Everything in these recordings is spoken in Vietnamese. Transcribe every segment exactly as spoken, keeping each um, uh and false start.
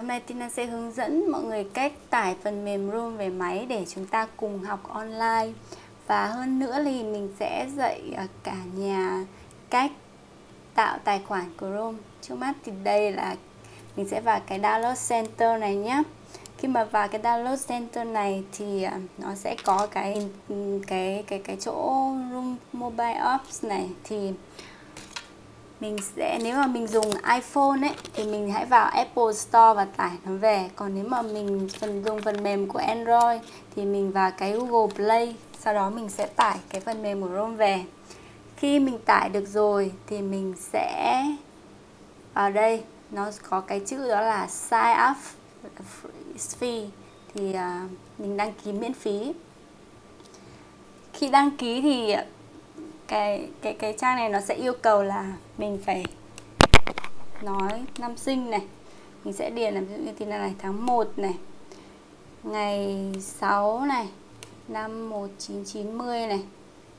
hôm nay Tina sẽ hướng dẫn mọi người cách tải phần mềm Room về máy để chúng ta cùng học online. Và hơn nữa thì mình sẽ dạy cả nhà cách tạo tài khoản của Room. Trước mắt thì đây là mình sẽ vào cái Download Center này nhé. Khi mà vào cái Download Center này thì nó sẽ có cái cái cái cái chỗ Room Mobile Apps này, thì mình sẽ, nếu mà mình dùng iPhone ấy thì mình hãy vào Apple Store và tải nó về. Còn nếu mà mình phần dùng phần mềm của Android thì mình vào cái Google Play, sau đó mình sẽ tải cái phần mềm của Room về. Khi mình tải được rồi thì mình sẽ vào đây, nó có cái chữ đó là Sign up free, thì uh, mình đăng ký miễn phí. Khi đăng ký thì cái cái cái trang này nó sẽ yêu cầu là mình phải nói năm sinh này, mình sẽ điền là ví dụ như thế này, tháng một này, ngày sáu này, năm một nghìn chín trăm chín mươi này,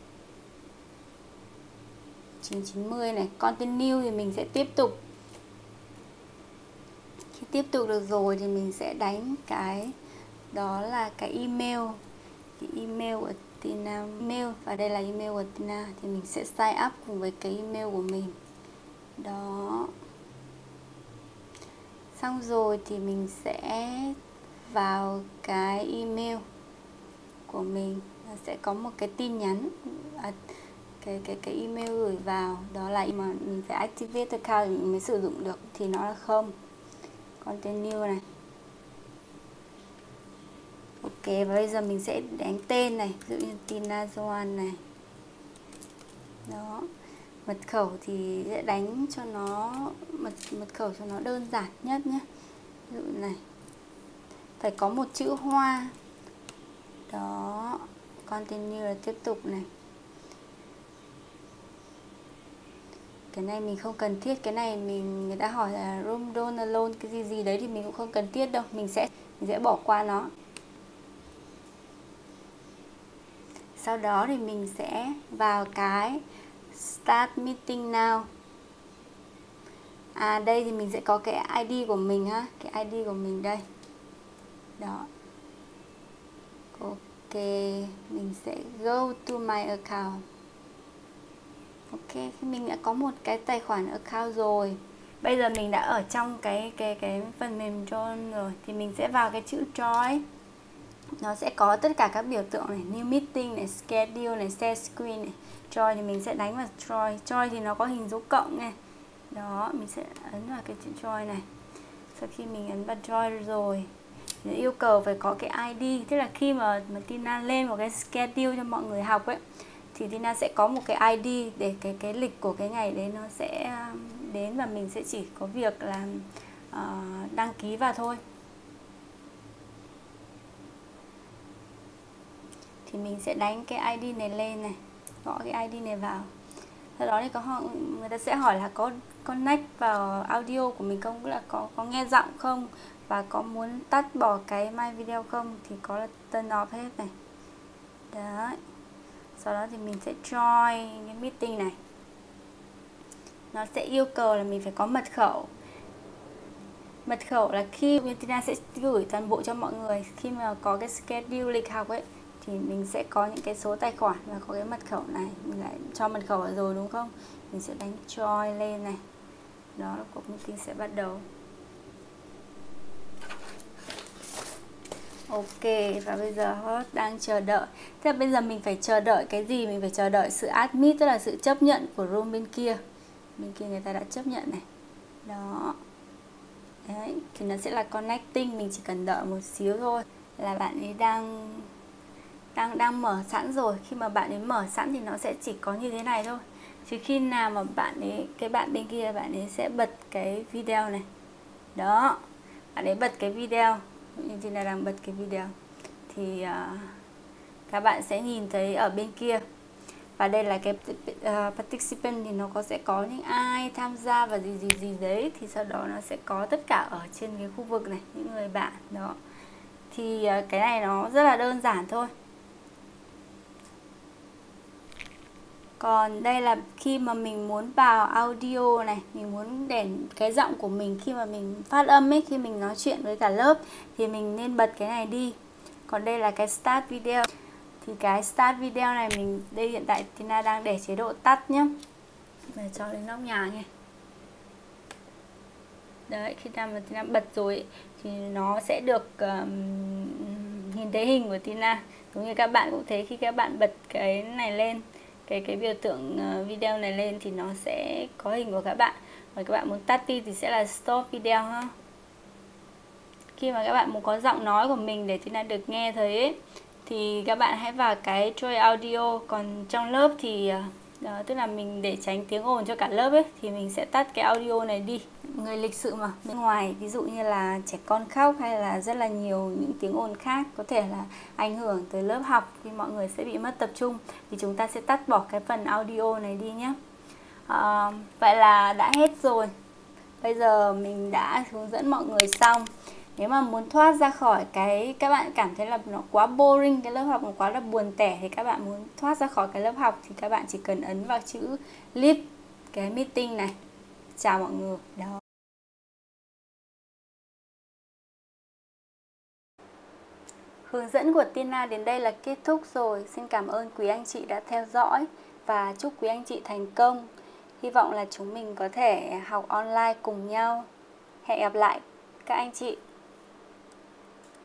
chín chín mươi này. Continue thì mình sẽ tiếp tục. Khi tiếp tục được rồi thì mình sẽ đánh cái đó là cái email, cái email của Tina, email, và đây là email của Tina, thì mình sẽ sign up cùng với cái email của mình. Đó. Xong rồi thì mình sẽ vào cái email của mình, nó sẽ có một cái tin nhắn, à, cái cái cái email gửi vào, đó là mà mình phải activate account mình mới sử dụng được, thì nó là không. Continue này. Ok, và bây giờ mình sẽ đánh tên này, ví dụ như Tina Joan này. Đó. Mật khẩu thì sẽ đánh cho nó mật mật khẩu cho nó đơn giản nhất nhé. Ví dụ này, phải có một chữ Hoa. Đó. Continue là tiếp tục này. Cái này mình không cần thiết, cái này mình người ta hỏi là room don't alone cái gì gì đấy thì mình cũng không cần thiết đâu, mình sẽ mình sẽ bỏ qua nó. Sau đó thì mình sẽ vào cái Start Meeting Now. À đây thì mình sẽ có cái i đê của mình ha, cái i đê của mình đây. Đó. Ok, mình sẽ go to my account. Ok, khi mình đã có một cái tài khoản account rồi, bây giờ mình đã ở trong cái cái cái phần mềm join rồi, thì mình sẽ vào cái chữ join. Nó sẽ có tất cả các biểu tượng này, new meeting này, schedule này, share screen này. Join thì mình sẽ đánh vào join. Join thì nó có hình dấu cộng này. Đó, mình sẽ ấn vào cái chữ join này. Sau khi mình ấn vào join rồi thì yêu cầu phải có cái i đê. Tức là khi mà, mà Tina lên một cái schedule cho mọi người học ấy, thì Tina sẽ có một cái i đê để cái cái lịch của cái ngày đấy nó sẽ đến, và mình sẽ chỉ có việc là uh, đăng ký vào thôi. Thì mình sẽ đánh cái i đê này lên này, gõ cái i đê này vào. Sau đó thì có họ người ta sẽ hỏi là có connect vào audio của mình không, tức là có có nghe giọng không, và có muốn tắt bỏ cái my video không, thì có là turn off hết này. Đấy. Sau đó thì mình sẽ join cái meeting này. Nó sẽ yêu cầu là mình phải có mật khẩu. Mật khẩu là khi Tina sẽ gửi toàn bộ cho mọi người, khi mà có cái schedule lịch học ấy, thì mình sẽ có những cái số tài khoản và có cái mật khẩu này. Mình lại cho mật khẩu rồi đúng không? Mình sẽ đánh join lên này. Đó là cuộc meeting sẽ bắt đầu. Ok, và bây giờ host đang chờ đợi. Thế bây giờ mình phải chờ đợi cái gì? Mình phải chờ đợi sự admit, tức là sự chấp nhận của room bên kia. Bên kia người ta đã chấp nhận này. Đó. Đấy, thì nó sẽ là connecting, mình chỉ cần đợi một xíu thôi là bạn ấy đang đang đang mở sẵn rồi. Khi mà bạn ấy mở sẵn thì nó sẽ chỉ có như thế này thôi. Chứ khi nào mà bạn ấy cái bạn bên kia bạn ấy sẽ bật cái video này. Đó. Bạn ấy bật cái video, như thế là đang bật cái video, thì uh, các bạn sẽ nhìn thấy ở bên kia. Và đây là cái uh, participant, thì nó có sẽ có những ai tham gia và gì gì gì đấy, thì sau đó nó sẽ có tất cả ở trên cái khu vực này, những người bạn đó. Thì uh, cái này nó rất là đơn giản thôi. Còn đây là khi mà mình muốn vào audio này, mình muốn để cái giọng của mình khi mà mình phát âm ấy, khi mình nói chuyện với cả lớp thì mình nên bật cái này đi. Còn đây là cái start video. Thì cái start video này mình, đây hiện tại Tina đang để chế độ tắt nhé. Để cho đến nóc nhà nghe. Đấy, khi nào mà Tina bật rồi ấy, thì nó sẽ được um, nhìn thấy hình của Tina. Giống như các bạn cũng thế, khi các bạn bật cái này lên, cái cái biểu tượng video này lên thì nó sẽ có hình của các bạn. Và các bạn muốn tắt đi thì sẽ là stop video ha. Khi mà các bạn muốn có giọng nói của mình để Tina được nghe thấy ấy, thì các bạn hãy vào cái Joy Audio. Còn trong lớp thì đó, tức là mình để tránh tiếng ồn cho cả lớp ấy, thì mình sẽ tắt cái audio này đi. Người lịch sự mà, bên ngoài ví dụ như là trẻ con khóc hay là rất là nhiều những tiếng ồn khác có thể là ảnh hưởng tới lớp học thì mọi người sẽ bị mất tập trung, thì chúng ta sẽ tắt bỏ cái phần audio này đi nhé. À, vậy là đã hết rồi. Bây giờ mình đã hướng dẫn mọi người xong. Nếu mà muốn thoát ra khỏi cái, các bạn cảm thấy là nó quá boring, cái lớp học nó quá là buồn tẻ, thì các bạn muốn thoát ra khỏi cái lớp học thì các bạn chỉ cần ấn vào chữ leave cái meeting này. Chào mọi người. Đó. Hướng dẫn của Tina đến đây là kết thúc rồi. Xin cảm ơn quý anh chị đã theo dõi và chúc quý anh chị thành công. Hy vọng là chúng mình có thể học online cùng nhau. Hẹn gặp lại các anh chị.